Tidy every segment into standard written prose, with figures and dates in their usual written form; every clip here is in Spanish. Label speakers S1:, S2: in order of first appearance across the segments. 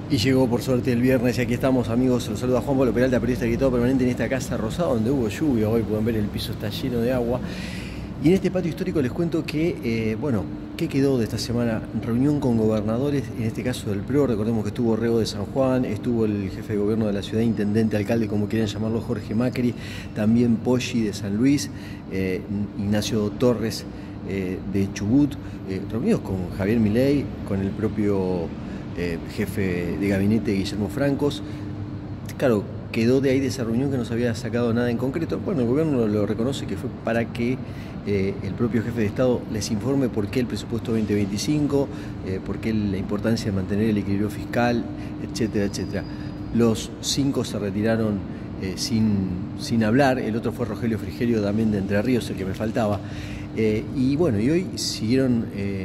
S1: Y llegó por suerte el viernes y aquí estamos, amigos. Los saluda Juan Pablo Peralta, periodista y todo permanente en esta casa rosada donde hubo lluvia. Hoy pueden ver el piso está lleno de agua. Y en este patio histórico les cuento que, ¿qué quedó de esta semana? Reunión con gobernadores, en este caso del PRO. Recordemos que estuvo Rego de San Juan, estuvo el jefe de gobierno de la ciudad, intendente, alcalde, como quieran llamarlo, Jorge Macri, también Poggi de San Luis, Ignacio Torres de Chubut, reunidos con Javier Milei, con el propio jefe de gabinete Guillermo Francos. Claro, quedó de ahí de esa reunión que no se había sacado nada en concreto. Bueno, el gobierno lo reconoce que fue para que el propio jefe de Estado les informe por qué el presupuesto 2025, por qué la importancia de mantener el equilibrio fiscal, etcétera, etcétera. Los 5 se retiraron sin hablar. El otro fue Rogelio Frigerio, también de Entre Ríos, el que me faltaba. Y hoy siguieron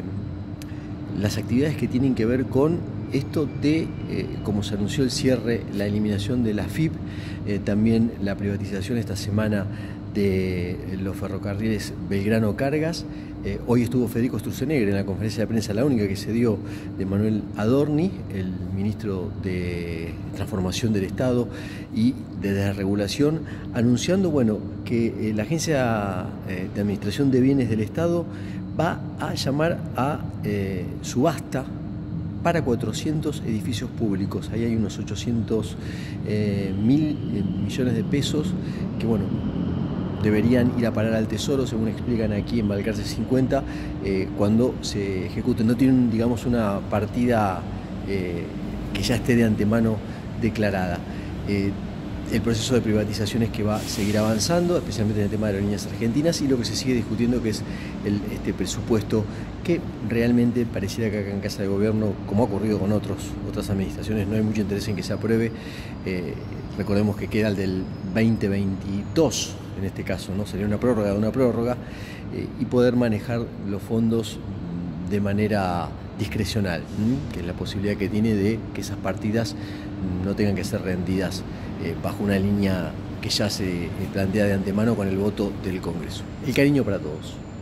S1: las actividades que tienen que ver con esto de, como se anunció el cierre, la eliminación de la FIP, también la privatización esta semana de los ferrocarriles Belgrano Cargas. Hoy estuvo Federico Sturzenegger en la conferencia de prensa, la única que se dio, de Manuel Adorni, el ministro de Transformación del Estado y de Desregulación, anunciando que la Agencia de Administración de Bienes del Estado va a llamar a subasta para 400 edificios públicos. Ahí hay unos 800 mil millones de pesos que deberían ir a parar al Tesoro, según explican aquí en Balcarce 50, cuando se ejecuten. No tienen, digamos, una partida que ya esté de antemano declarada. El proceso de privatizaciones que va a seguir avanzando, especialmente en el tema de aerolíneas argentinas, y lo que se sigue discutiendo, que es este presupuesto que realmente pareciera que acá en Casa de Gobierno, como ha ocurrido con otras administraciones, no hay mucho interés en que se apruebe. Recordemos que queda el del 2022, en este caso, ¿no? Sería una prórroga de una prórroga, y poder manejar los fondos de manera discrecional, que es la posibilidad que tiene de que esas partidas no tengan que ser rendidas bajo una línea que ya se plantea de antemano con el voto del Congreso. El cariño para todos.